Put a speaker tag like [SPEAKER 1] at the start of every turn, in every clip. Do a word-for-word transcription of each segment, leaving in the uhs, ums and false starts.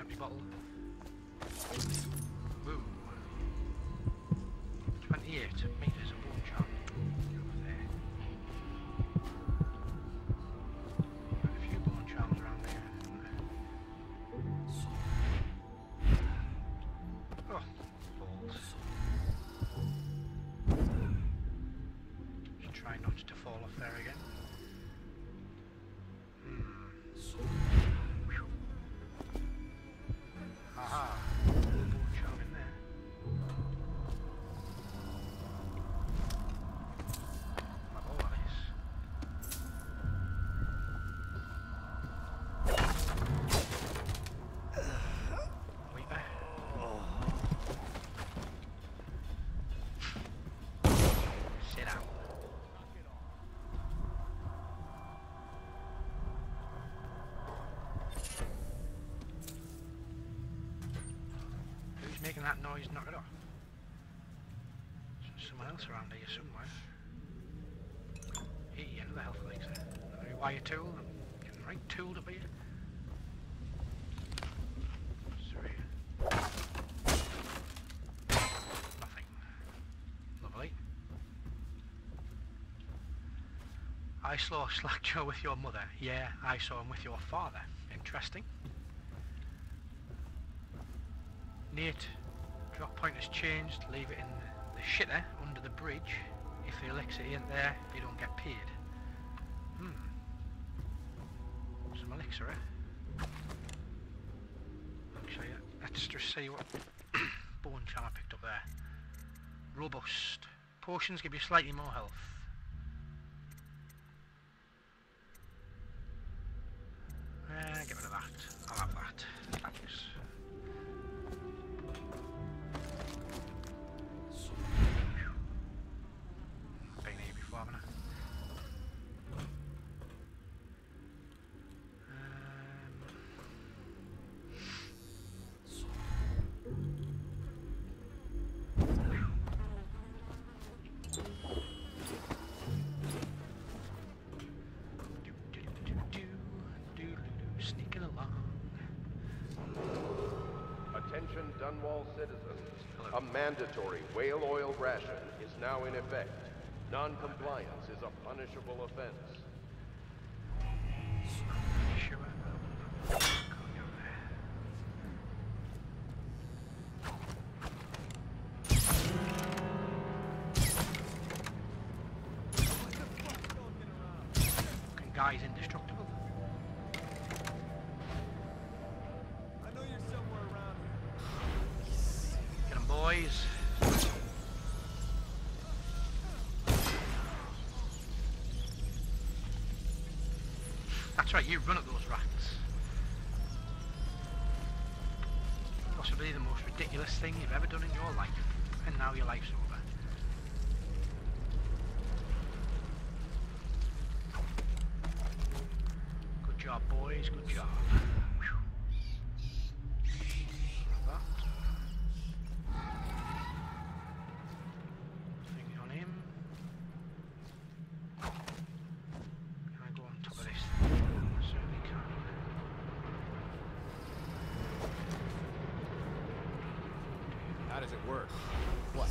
[SPEAKER 1] empty bottle. Woo. twenty-eight metres of bone charm. Over there. Quite a few bone charms around there. Oh, balls. Just try not to fall off there again. Aha! Bone charm in there. My ball that is. Weeper. Sit down. Making that noise, knock it off. There's someone else around here somewhere. Hey, another health elixir. Another wire tool. I'm getting right tooled up here. Sorry. Nothing. Lovely. I saw Slackjaw with your mother. Yeah, I saw him with your father. Interesting. Nate, drop point has changed, leave it in the shitter under the bridge. If the elixir ain't there, you don't get paid. Hmm. Some elixir, eh? Actually, let's just see what bone charm I picked up there. Robust. Potions give you slightly more health. Eh, get rid of that. I'll have that. Thanks.
[SPEAKER 2] Attention Dunwall citizens. A mandatory whale oil ration is now in effect. Non-compliance is a punishable offense.
[SPEAKER 1] Sure. Fucking guy's indestructible.
[SPEAKER 3] I know you're somewhere around here.
[SPEAKER 1] Get 'em, boys. That's right, you run at those rats. Possibly the most ridiculous thing you've ever done in your life, and now your life's over. Good job, boys, good job. That. Thing on him. Can I go on top of this? Certainly can.
[SPEAKER 3] How does it work? What?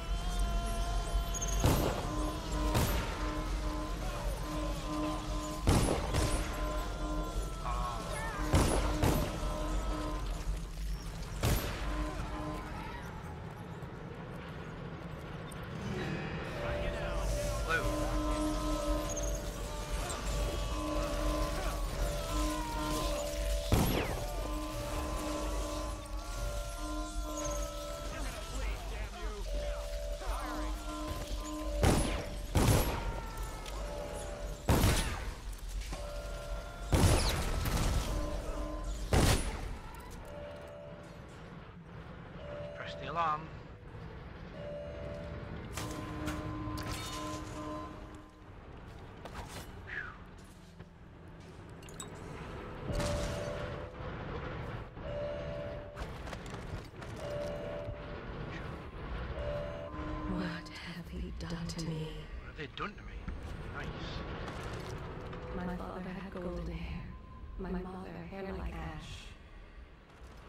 [SPEAKER 1] Press the alarm.
[SPEAKER 4] What have you done to me?
[SPEAKER 1] What have they done to me? Nice.
[SPEAKER 4] My father had golden hair. My mother hair like ash.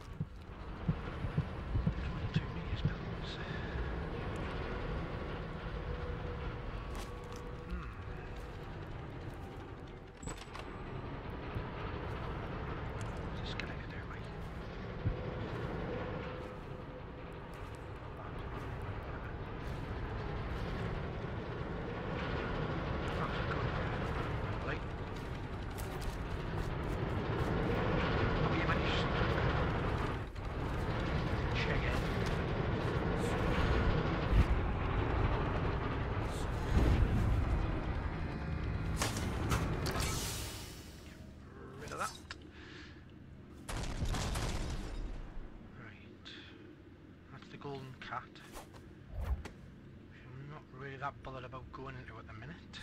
[SPEAKER 1] cat. I'm not really that bothered about going into it at the minute.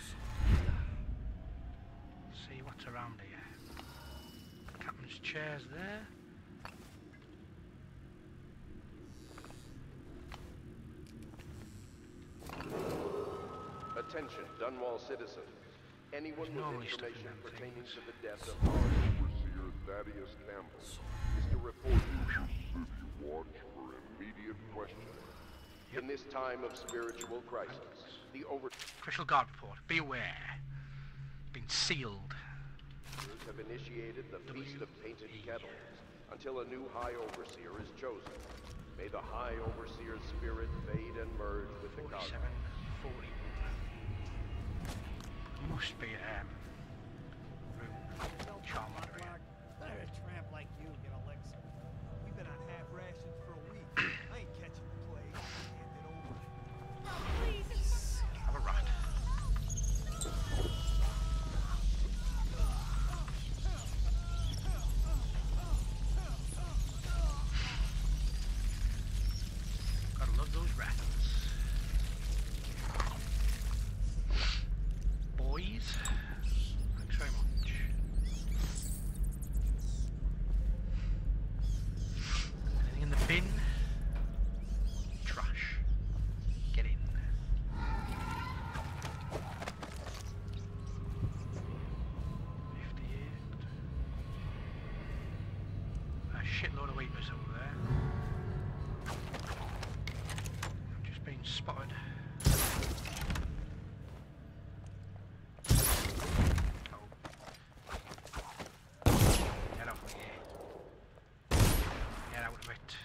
[SPEAKER 1] See what's around here. Captain's chair's there.
[SPEAKER 2] Attention, Dunwall citizens. Anyone with
[SPEAKER 1] normally stuff in
[SPEAKER 2] information
[SPEAKER 1] them
[SPEAKER 2] pertaining
[SPEAKER 1] things.
[SPEAKER 2] to the death of our overseer Thaddeus Campbell is to report to City Watch for immediate questioning.
[SPEAKER 1] Yep.
[SPEAKER 2] In this time of spiritual crisis, the over
[SPEAKER 1] Official guard report. Be aware. Been sealed.
[SPEAKER 2] have initiated the Feast of Painted Kettles until a new High Overseer is chosen. May the High Overseer's spirit fade and merge with the
[SPEAKER 1] forty-seven,
[SPEAKER 2] cosmos.
[SPEAKER 1] forty-one. Must be um room charm moderator.
[SPEAKER 5] Let a tramp like you get elixir. We've been on half rations for a week. I ain't catching the plague. Hand it over.
[SPEAKER 1] Please have a rat. Gotta love those rats. Boys, thanks very much. Anything in the bin? Trash. Get in. fifty-eight. A shitload of weepers over there. I've just been spotted. Get off me. Get out of it.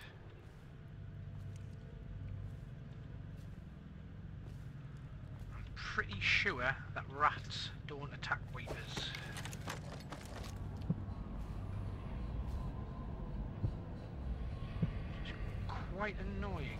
[SPEAKER 1] I'm pretty sure that rats don't attack weepers. Which is quite annoying.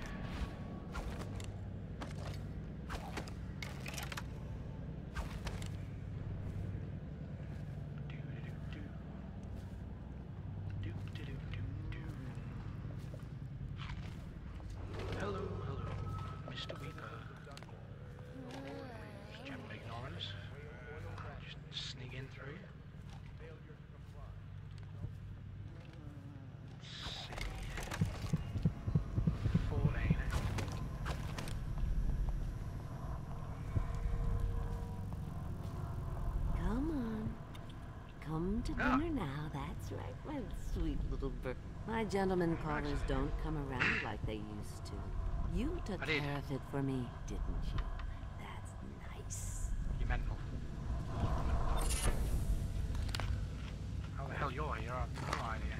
[SPEAKER 1] Hello, hello, Mister Weeper. Just gently ignoring us. Just sneak in through. Let's see. fourteen.
[SPEAKER 6] Come on. Come to
[SPEAKER 1] Ah.
[SPEAKER 6] dinner now. That's right, my sweet little bird. My gentlemen callers don't come around like they used to. You took
[SPEAKER 1] I did.
[SPEAKER 6] care of it for me, didn't you? That's nice.
[SPEAKER 1] You mental. How the hell you're here? I've no idea.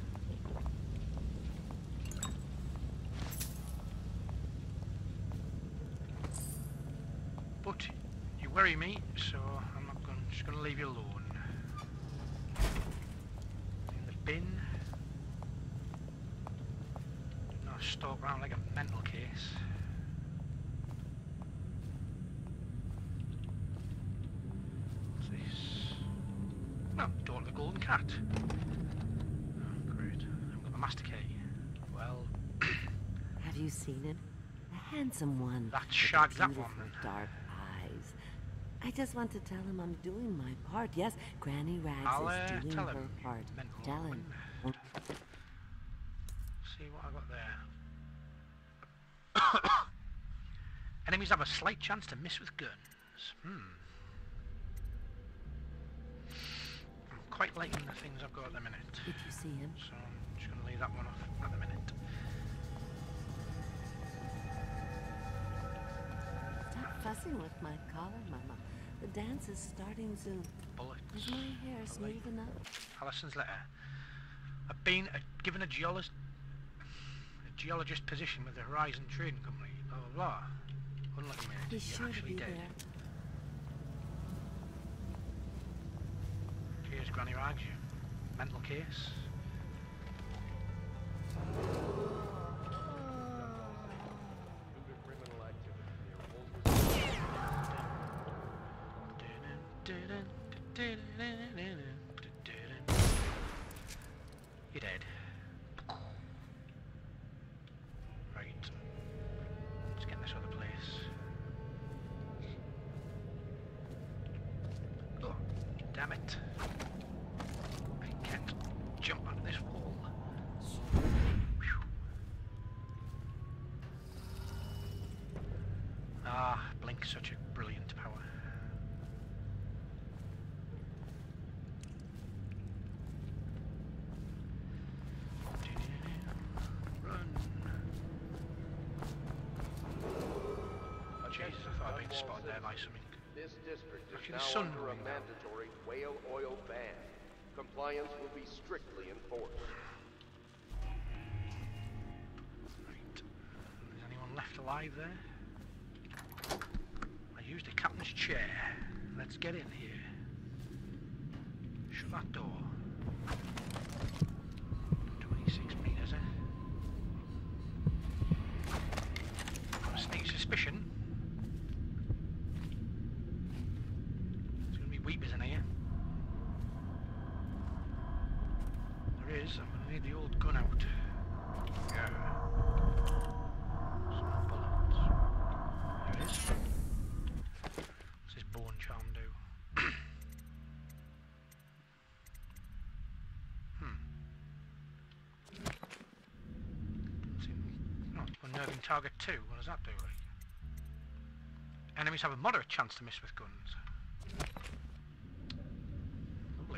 [SPEAKER 1] But you worry me, so I'm not going. Just going to leave you alone. In the bin. Not stalk around like a mental case. What's this? No, door to the golden cat. Oh, great. I've got the master key. Well,
[SPEAKER 6] Have you seen him? The handsome one.
[SPEAKER 1] that
[SPEAKER 6] with
[SPEAKER 1] shagged that
[SPEAKER 6] beautiful
[SPEAKER 1] one.
[SPEAKER 6] dark eyes. I just want to tell him I'm doing my part. Yes, Granny Rags
[SPEAKER 1] I'll uh,
[SPEAKER 6] is doing
[SPEAKER 1] tell
[SPEAKER 6] her
[SPEAKER 1] him.
[SPEAKER 6] part.
[SPEAKER 1] Mental
[SPEAKER 6] Tell him.
[SPEAKER 1] woman. See what I got there. Enemies have a slight chance to miss with guns. Hmm. I'm quite liking the things I've got at the minute.
[SPEAKER 6] Did you see him?
[SPEAKER 1] So I'm just going to leave that one off at the minute.
[SPEAKER 6] Stop fussing with my collar, Mama. The dance is starting soon.
[SPEAKER 1] Bullets.
[SPEAKER 6] Is my hair
[SPEAKER 1] I
[SPEAKER 6] smooth
[SPEAKER 1] like-
[SPEAKER 6] enough?
[SPEAKER 1] Allison's letter. I've been uh, given a geologist, a geologist position with the Horizon Trading Company. Blah blah blah. Unlucky minute.
[SPEAKER 6] He's
[SPEAKER 1] You're
[SPEAKER 6] sure to
[SPEAKER 1] actually
[SPEAKER 6] be
[SPEAKER 1] dead.
[SPEAKER 6] there.
[SPEAKER 1] Here's Granny Rags, you mental case. You're dead. Right. might have spotted there by something.
[SPEAKER 2] This district is
[SPEAKER 1] Actually, the
[SPEAKER 2] now
[SPEAKER 1] sun
[SPEAKER 2] under a
[SPEAKER 1] going down.
[SPEAKER 2] mandatory whale oil ban. Compliance will be strictly enforced.
[SPEAKER 1] Right. Is anyone left alive there? I used the captain's chair. Let's get in here. Shut that door. twenty-six meters, eh? Got a sneak suspicion. There's going to be weepers in here. There is. I'm going to need the old gun out. Yeah. Some bullets. There it is. What's this bone charm do? hmm. Oh, unnerving target two. What does that do? Like? Enemies have a moderate chance to miss with guns. Lovely.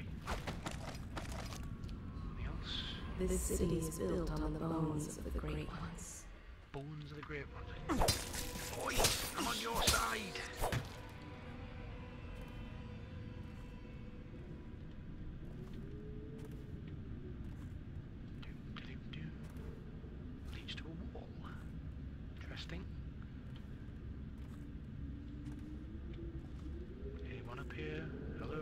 [SPEAKER 1] Anything else?
[SPEAKER 4] This city is built on the bones of the Great Ones.
[SPEAKER 1] Bones of the Great Ones. Boys, I'm on your side. Do, do, do. Leads to a wall. Interesting. Anyone up here? Hello?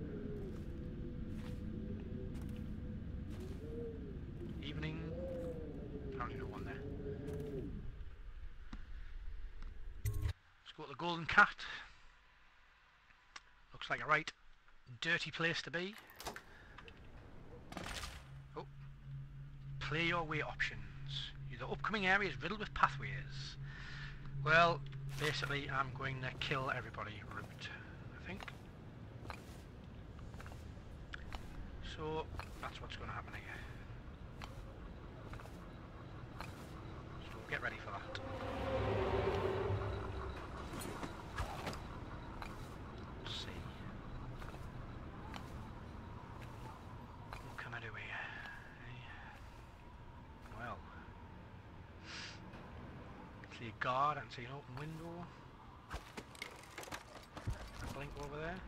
[SPEAKER 1] Evening. Apparently no one there. Let's go to the Golden Cat. Looks like a right dirty place to be. Oh. Play your way options. The upcoming area is riddled with pathways. Well, basically I'm going to kill everybody route, I think. So that's what's going to happen here. So get ready for that. Let's see. What can I do here? Eh? Well, see a guard and see an open window. A blink over there.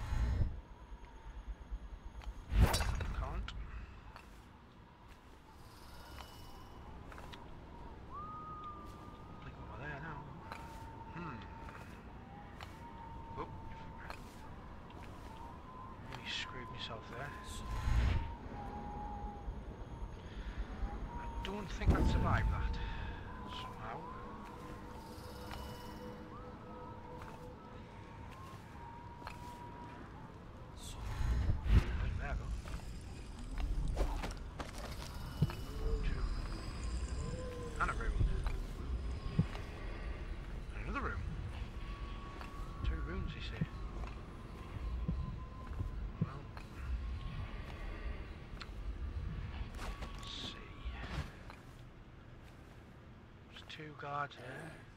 [SPEAKER 1] Can't. Blink over there now. Hmm. Oh. Really screwed myself there. I don't think I'd survive that. Somehow. Nothing there though. Two. And a room. And another room. Two rooms you see. Well. Let's see. There's two guards there.